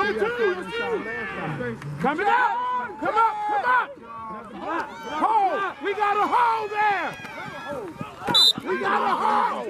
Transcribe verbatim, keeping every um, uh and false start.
Coming up! Come up! Come up! Hold! We got a hold there! We got a hold!